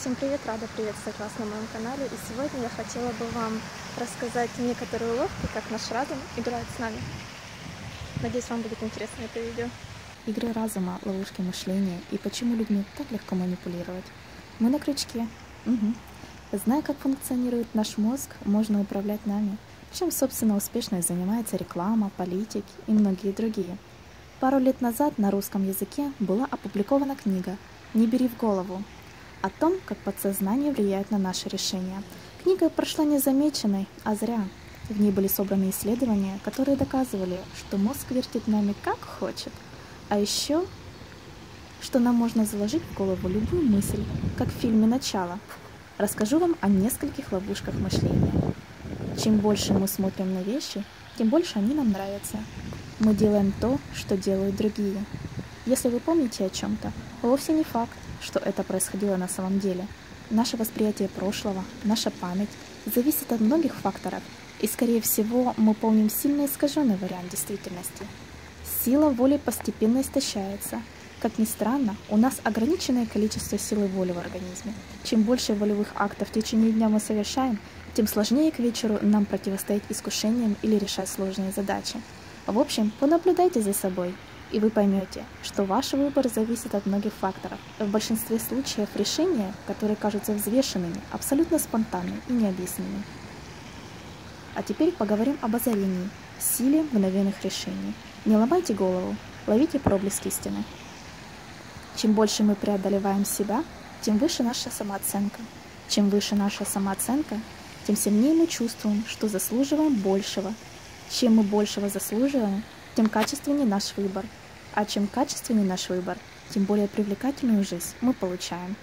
Всем привет! Рада приветствовать вас на моем канале. И сегодня я хотела бы вам рассказать некоторые уловки, как наш разум играет с нами. Надеюсь, вам будет интересно это видео. Игры разума, ловушки мышления и почему людьми так легко манипулировать. Мы на крючке. Зная, как функционирует наш мозг, можно управлять нами, чем, собственно, успешно занимается реклама, политики и многие другие. Пару лет назад на русском языке была опубликована книга «Не бери в голову» о том, как подсознание влияет на наши решения. Книга прошла незамеченной, а зря. В ней были собраны исследования, которые доказывали, что мозг вертит нами как хочет. А еще, что нам можно заложить в голову любую мысль, как в фильме «Начало». Расскажу вам о нескольких ловушках мышления. Чем больше мы смотрим на вещи, тем больше они нам нравятся. Мы делаем то, что делают другие. Если вы помните о чем-то, вовсе не факт, что это происходило на самом деле. Наше восприятие прошлого, наша память зависит от многих факторов, и, скорее всего, мы помним сильно искаженный вариант действительности. Сила воли постепенно истощается. Как ни странно, у нас ограниченное количество силы воли в организме. Чем больше волевых актов в течение дня мы совершаем, тем сложнее к вечеру нам противостоять искушениям или решать сложные задачи. В общем, понаблюдайте за собой, и вы поймете, что ваш выбор зависит от многих факторов. В большинстве случаев решения, которые кажутся взвешенными, абсолютно спонтанны и необъяснимы. А теперь поговорим об озарении, силе мгновенных решений. Не ломайте голову, ловите проблеск истины. Чем больше мы преодолеваем себя, тем выше наша самооценка. Чем выше наша самооценка, тем сильнее мы чувствуем, что заслуживаем большего. Чем мы большего заслуживаем, тем качественнее наш выбор. А чем качественнее наш выбор, тем более привлекательную жизнь мы получаем.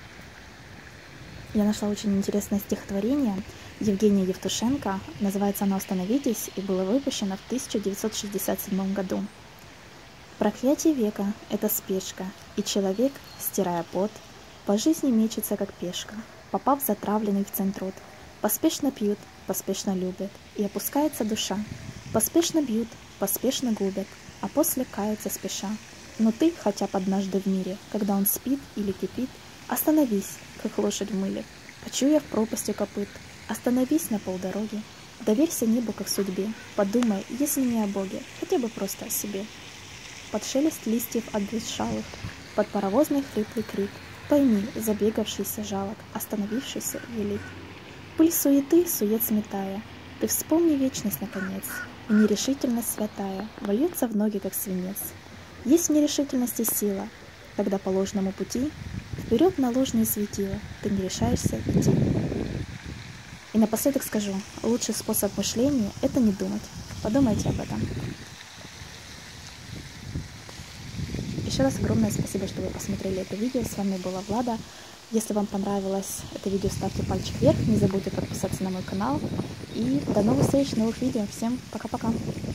Я нашла очень интересное стихотворение Евгения Евтушенко. Называется оно «Остановитесь» и было выпущено в 1967 году. Проклятие века – это спешка, и человек, стирая пот, по жизни мечется, как пешка, попав затравленный в центрот. Поспешно пьют, поспешно любят, и опускается душа. Поспешно бьют, поспешно губят, а после каются спеша. Но ты, хотя бы однажды в мире, когда он спит или кипит, остановись, как лошадь в мыле, почуяв пропастью копыт. Остановись на полдороги, доверься небу, как судьбе, подумай, если не о Боге, хотя бы просто о себе. Под шелест листьев обветшалых, под паровозный хриплый крик, пойми, забегавшийся жалок, остановившийся велик. Пыль суеты, сует сметая, ты вспомни вечность наконец, и нерешительность святая вольется в ноги, как свинец. Есть в нерешительности сила, когда по ложному пути вперед на ложные светила ты не решаешься идти. И напоследок скажу, лучший способ мышления – это не думать. Подумайте об этом. Еще раз огромное спасибо, что вы посмотрели это видео. С вами была Влада. Если вам понравилось это видео, ставьте пальчик вверх. Не забудьте подписаться на мой канал. И до новых встреч, новых видео. Всем пока-пока.